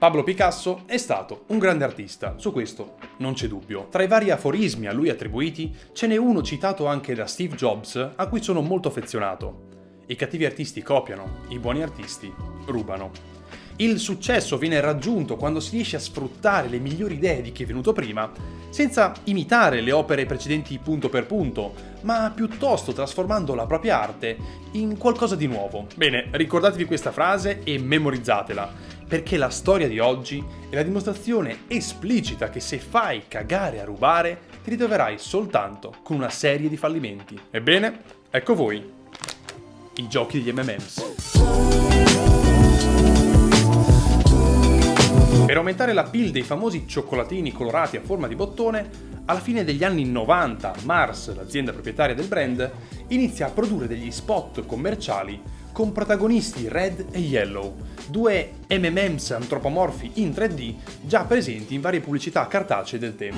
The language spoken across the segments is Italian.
Pablo Picasso è stato un grande artista, su questo non c'è dubbio. Tra i vari aforismi a lui attribuiti, ce n'è uno citato anche da Steve Jobs, a cui sono molto affezionato. I cattivi artisti copiano, i buoni artisti rubano. Il successo viene raggiunto quando si riesce a sfruttare le migliori idee di chi è venuto prima, senza imitare le opere precedenti punto per punto, ma piuttosto trasformando la propria arte in qualcosa di nuovo. Bene, ricordatevi questa frase e memorizzatela, perché la storia di oggi è la dimostrazione esplicita che se fai cagare a rubare, ti ritroverai soltanto con una serie di fallimenti. Ebbene, ecco voi, i giochi degli M&M's. Per aumentare l'appeal dei famosi cioccolatini colorati a forma di bottone, alla fine degli anni 90 Mars, l'azienda proprietaria del brand, inizia a produrre degli spot commerciali con protagonisti Red e Yellow, due M&M's antropomorfi in 3D già presenti in varie pubblicità cartacee del tempo.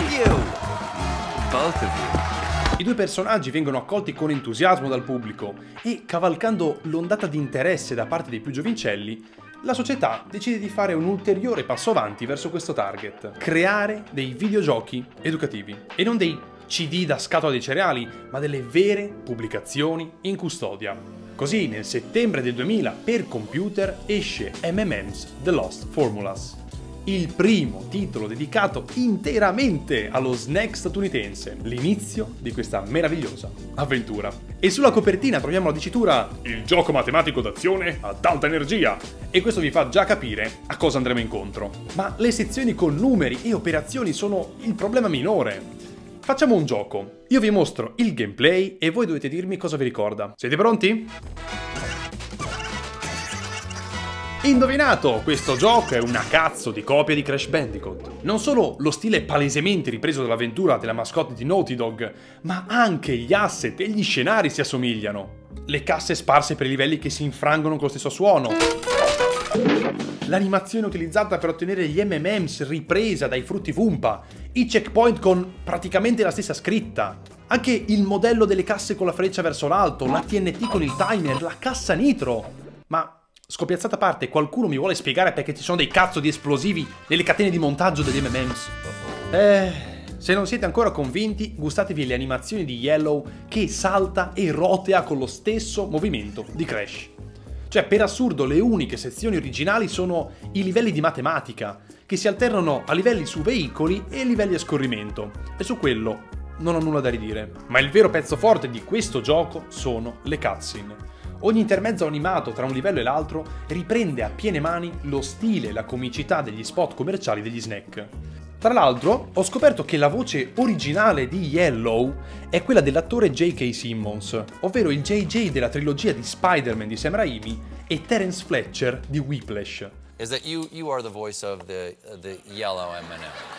I due personaggi vengono accolti con entusiasmo dal pubblico e, cavalcando l'ondata di interesse da parte dei più giovincelli, la società decide di fare un ulteriore passo avanti verso questo target: creare dei videogiochi educativi. E non dei CD da scatola dei cereali, ma delle vere pubblicazioni in custodia. Così, nel settembre del 2000, per computer esce M&M's The Lost Formulas, il primo titolo dedicato interamente allo snack statunitense, l'inizio di questa meravigliosa avventura. E sulla copertina troviamo la dicitura "Il gioco matematico d'azione ad alta energia", e questo vi fa già capire a cosa andremo incontro. Ma le sezioni con numeri e operazioni sono il problema minore. Facciamo un gioco, io vi mostro il gameplay e voi dovete dirmi cosa vi ricorda. Siete pronti? Indovinato! Questo gioco è una cazzo di copia di Crash Bandicoot. Non solo lo stile palesemente ripreso dall'avventura della mascotte di Naughty Dog, ma anche gli asset e gli scenari si assomigliano. Le casse sparse per i livelli che si infrangono con lo stesso suono. L'animazione utilizzata per ottenere gli M&M's ripresa dai frutti Vumpa. I checkpoint con praticamente la stessa scritta. Anche il modello delle casse con la freccia verso l'alto, la TNT con il timer, la cassa nitro. Ma scoppiazzata a parte, qualcuno mi vuole spiegare perché ci sono dei cazzo di esplosivi nelle catene di montaggio degli M&M's? Se non siete ancora convinti, gustatevi le animazioni di Yellow che salta e rotea con lo stesso movimento di Crash. Cioè, per assurdo, le uniche sezioni originali sono i livelli di matematica, che si alternano a livelli su veicoli e livelli a scorrimento, e su quello non ho nulla da ridire. Ma il vero pezzo forte di questo gioco sono le cutscene. Ogni intermezzo animato tra un livello e l'altro riprende a piene mani lo stile e la comicità degli spot commerciali degli snack. Tra l'altro, ho scoperto che la voce originale di Yellow è quella dell'attore J.K. Simmons, ovvero il JJ della trilogia di Spider-Man di Sam Raimi e Terence Fletcher di Whiplash. Is that you are the voice of the yellow M&M.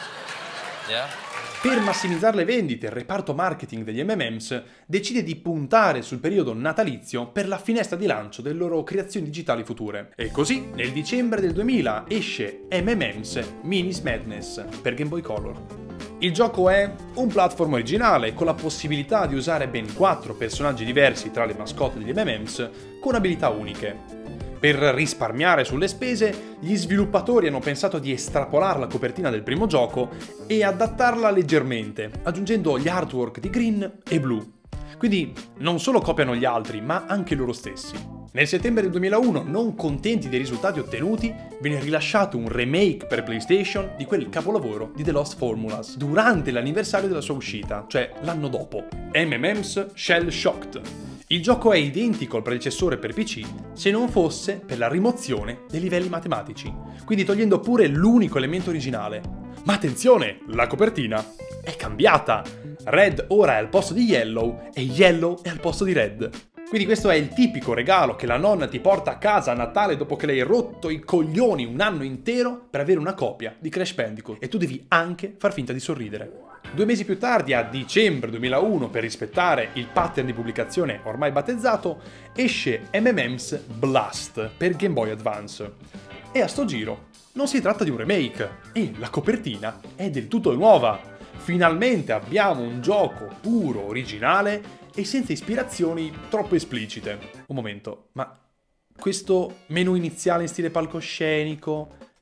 Yeah? Per massimizzare le vendite, il reparto marketing degli M&M's decide di puntare sul periodo natalizio per la finestra di lancio delle loro creazioni digitali future. E così, nel dicembre del 2000 esce M&M's Minis Madness per Game Boy Color. Il gioco è un platform originale con la possibilità di usare ben 4 personaggi diversi tra le mascotte degli M&M's con abilità uniche. Per risparmiare sulle spese, gli sviluppatori hanno pensato di estrapolare la copertina del primo gioco e adattarla leggermente, aggiungendo gli artwork di Green e Blue. Quindi non solo copiano gli altri, ma anche loro stessi. Nel settembre del 2001, non contenti dei risultati ottenuti, viene rilasciato un remake per PlayStation di quel capolavoro di The Lost Formulas, durante l'anniversario della sua uscita, cioè l'anno dopo. M&M's Shell Shocked. Il gioco è identico al predecessore per PC se non fosse per la rimozione dei livelli matematici, quindi togliendo pure l'unico elemento originale. Ma attenzione, la copertina è cambiata! Red ora è al posto di Yellow e Yellow è al posto di Red. Quindi questo è il tipico regalo che la nonna ti porta a casa a Natale dopo che l'hai rotto i coglioni un anno intero per avere una copia di Crash Bandicoot, e tu devi anche far finta di sorridere. 2 mesi più tardi, a dicembre 2001, per rispettare il pattern di pubblicazione ormai battezzato, esce M&M's Blast per Game Boy Advance. E a sto giro non si tratta di un remake, e la copertina è del tutto nuova. Finalmente abbiamo un gioco puro, originale e senza ispirazioni troppo esplicite. Un momento, ma questo menu iniziale in stile palcoscenico,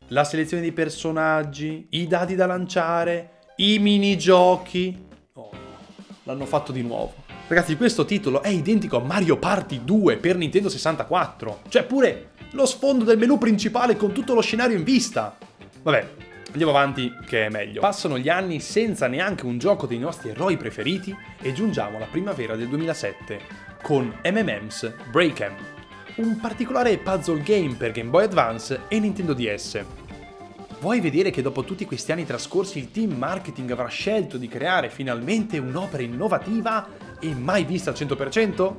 la selezione dei personaggi, i dadi da lanciare, i minigiochi. Oh, l'hanno fatto di nuovo. Ragazzi, questo titolo è identico a Mario Party 2 per Nintendo 64. Cioè pure lo sfondo del menu principale con tutto lo scenario in vista. Vabbè, andiamo avanti che è meglio. Passano gli anni senza neanche un gioco dei nostri eroi preferiti e giungiamo alla primavera del 2007 con M&M's Break 'Em, un particolare puzzle game per Game Boy Advance e Nintendo DS. Vuoi vedere che dopo tutti questi anni trascorsi il team marketing avrà scelto di creare finalmente un'opera innovativa e mai vista al 100%?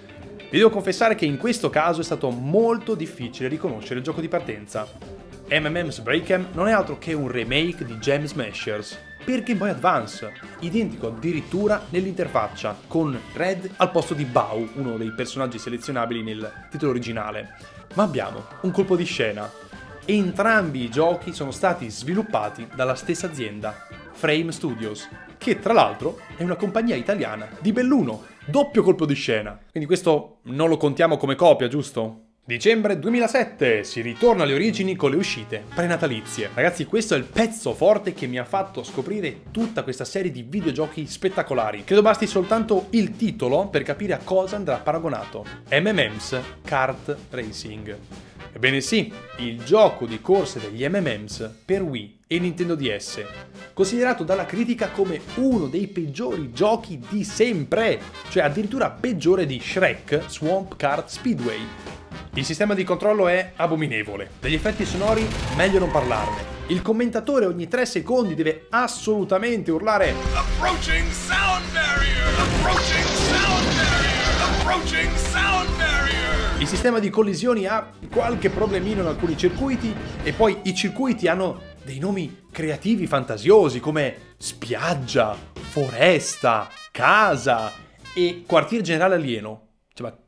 Vi devo confessare che in questo caso è stato molto difficile riconoscere il gioco di partenza. M&M's Break 'Em non è altro che un remake di Gem Smashers per Game Boy Advance, identico addirittura nell'interfaccia, con Red al posto di Bao, uno dei personaggi selezionabili nel titolo originale. Ma abbiamo un colpo di scena. Entrambi i giochi sono stati sviluppati dalla stessa azienda, Frame Studios, che tra l'altro è una compagnia italiana di Belluno. Doppio colpo di scena. Quindi questo non lo contiamo come copia, giusto? Dicembre 2007, si ritorna alle origini con le uscite prenatalizie. Ragazzi, questo è il pezzo forte che mi ha fatto scoprire tutta questa serie di videogiochi spettacolari. Credo basti soltanto il titolo per capire a cosa andrà paragonato. M&M's Kart Racing. Ebbene sì, il gioco di corse degli M&M's per Wii e Nintendo DS, considerato dalla critica come uno dei peggiori giochi di sempre, cioè addirittura peggiore di Shrek Swamp Kart Speedway. Il sistema di controllo è abominevole, degli effetti sonori meglio non parlarne. Il commentatore ogni 3 secondi deve assolutamente urlare "Approaching sound barrier! Approaching sound barrier! Approaching sound barrier!" Il sistema di collisioni ha qualche problemino in alcuni circuiti e poi i circuiti hanno dei nomi creativi fantasiosi come spiaggia, foresta, casa e quartier generale alieno. Cioè, ma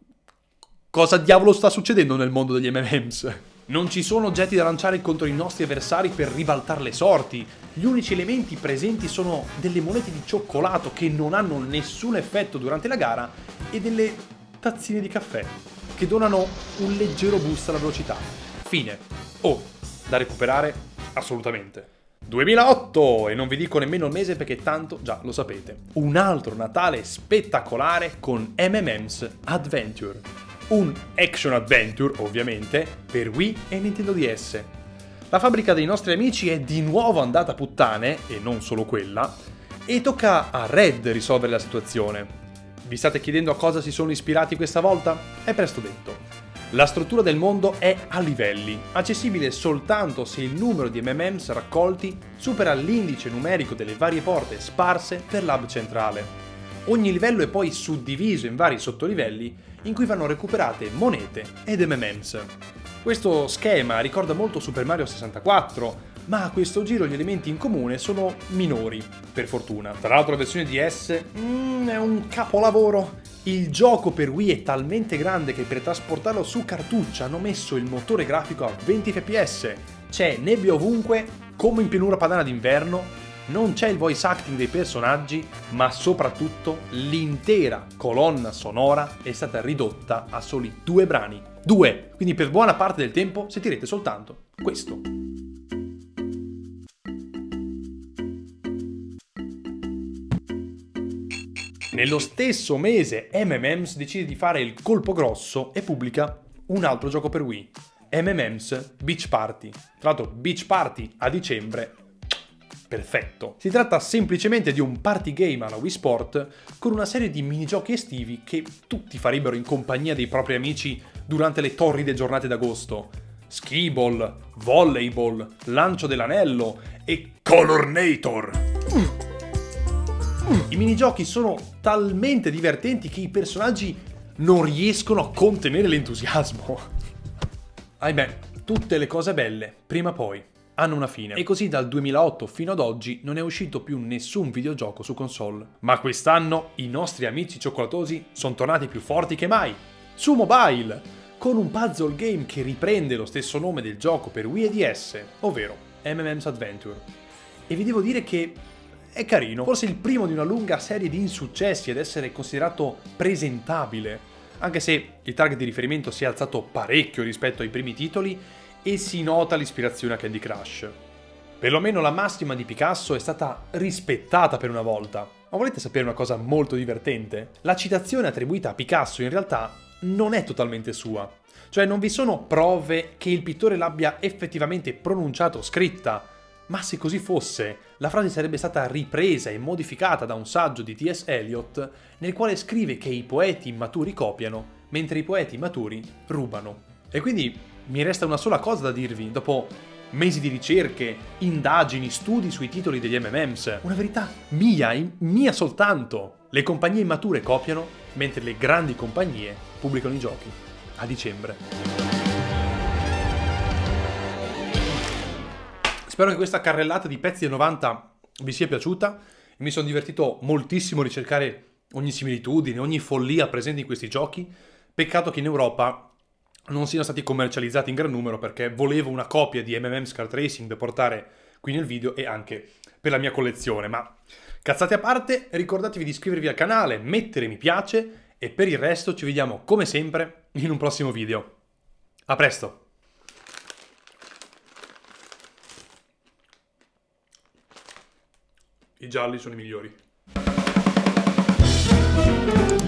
cosa diavolo sta succedendo nel mondo degli M&M's? Non ci sono oggetti da lanciare contro i nostri avversari per ribaltare le sorti. Gli unici elementi presenti sono delle monete di cioccolato che non hanno nessun effetto durante la gara e delle tazzine di caffè che donano un leggero boost alla velocità. Fine. Oh, da recuperare? Assolutamente. 2008, e non vi dico nemmeno il mese perché tanto già lo sapete. Un altro Natale spettacolare con M&M's Adventure. Un action adventure, ovviamente, per Wii e Nintendo DS. La fabbrica dei nostri amici è di nuovo andata a puttane, e non solo quella, e tocca a Red risolvere la situazione. Vi state chiedendo a cosa si sono ispirati questa volta? È presto detto. La struttura del mondo è a livelli, accessibile soltanto se il numero di M&M's raccolti supera l'indice numerico delle varie porte sparse per l'hub centrale. Ogni livello è poi suddiviso in vari sottolivelli in cui vanno recuperate monete ed M&M's. Questo schema ricorda molto Super Mario 64, ma a questo giro gli elementi in comune sono minori, per fortuna. Tra l'altro la versione DS è un capolavoro. Il gioco per Wii è talmente grande che per trasportarlo su cartuccia hanno messo il motore grafico a 20 fps. C'è nebbia ovunque, come in pianura padana d'inverno, non c'è il voice acting dei personaggi, ma soprattutto l'intera colonna sonora è stata ridotta a soli 2 brani. 2! Quindi per buona parte del tempo sentirete soltanto questo. Nello stesso mese M&M's decide di fare il colpo grosso e pubblica un altro gioco per Wii, M&M's Beach Party. Tra l'altro Beach Party a dicembre, perfetto. Si tratta semplicemente di un party game alla Wii Sport con una serie di minigiochi estivi che tutti farebbero in compagnia dei propri amici durante le torride giornate d'agosto. Skee-ball, volleyball, lancio dell'anello e Colornator. I minigiochi sono talmente divertenti che i personaggi non riescono a contenere l'entusiasmo. Ahimè, tutte le cose belle, prima o poi, hanno una fine. E così dal 2008 fino ad oggi non è uscito più nessun videogioco su console. Ma quest'anno i nostri amici cioccolatosi sono tornati più forti che mai. Su mobile, con un puzzle game che riprende lo stesso nome del gioco per Wii e DS, ovvero M&M's Adventure. E vi devo dire che è carino, forse il primo di una lunga serie di insuccessi ad essere considerato presentabile, anche se il target di riferimento si è alzato parecchio rispetto ai primi titoli e si nota l'ispirazione a Candy Crush. Perlomeno la massima di Picasso è stata rispettata per una volta. Ma volete sapere una cosa molto divertente? La citazione attribuita a Picasso in realtà non è totalmente sua. Cioè non vi sono prove che il pittore l'abbia effettivamente pronunciato o scritta, ma se così fosse, la frase sarebbe stata ripresa e modificata da un saggio di T.S. Eliot nel quale scrive che i poeti immaturi copiano, mentre i poeti maturi rubano. E quindi mi resta una sola cosa da dirvi, dopo mesi di ricerche, indagini, studi sui titoli degli M&M's, una verità mia soltanto. Le compagnie immature copiano, mentre le grandi compagnie pubblicano i giochi. A dicembre. Spero che questa carrellata di pezzi del 90 vi sia piaciuta. Mi sono divertito moltissimo a ricercare ogni similitudine, ogni follia presente in questi giochi. Peccato che in Europa non siano stati commercializzati in gran numero, perché volevo una copia di M&M's Kart Racing da portare qui nel video e anche per la mia collezione. Ma cazzate a parte, ricordatevi di iscrivervi al canale, mettere mi piace e per il resto ci vediamo come sempre in un prossimo video. A presto! I gialli sono i migliori.